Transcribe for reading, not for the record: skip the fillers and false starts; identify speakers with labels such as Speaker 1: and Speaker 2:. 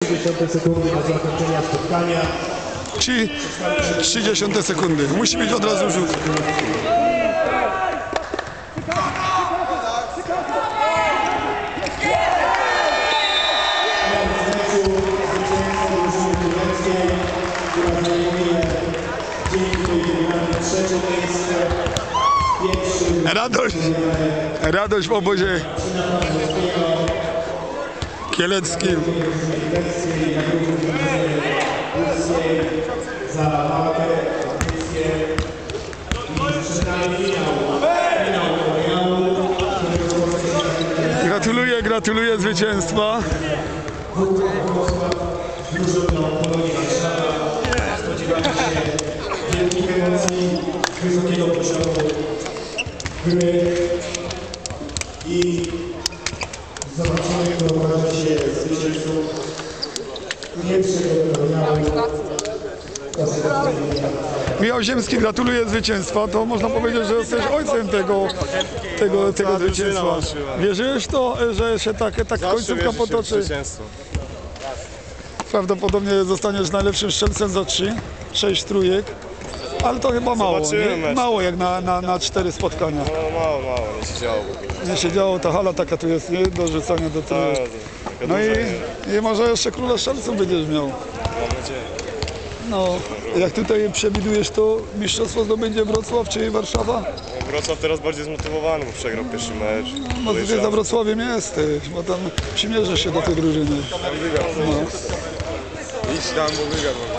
Speaker 1: 30 sekundy do zakończenia spotkania.
Speaker 2: Czyli 30 sekundy. Musi być od razu rzut. Radość w obozie kieleckim. Gratuluję zwycięstwa.
Speaker 1: Wielkich emocji, wysokiego poziomu gry i zobaczymy, kto okaże się zwycięzcą pierwszego turnieju.
Speaker 2: Michał Ziemski, gratuluję zwycięstwa. To można powiedzieć, że jesteś ojcem tego zwycięstwa. Wierzyłeś w to, że się tak końcówka potoczy? Prawdopodobnie zostaniesz najlepszym strzelcem za 6 trójek. Ale to chyba mało, nie? Mało jak na 4 spotkania.
Speaker 3: No, mało, nie się działo.
Speaker 2: Nie się działo, ta hala taka tu jest, nie? Do rzucania do tyłu. No i może jeszcze króla strzelców będziesz miał.
Speaker 3: Mam nadzieję.
Speaker 2: No, jak tutaj przewidujesz, to mistrzostwo zdobędzie Wrocław czy Warszawa?
Speaker 3: Wrocław teraz bardziej zmotywowany, bo przegrał pierwszy mecz.
Speaker 2: No ty za Wrocławiem jesteś, bo tam przymierzysz się do tej drużyny.
Speaker 3: Idź tam, bo wygrał.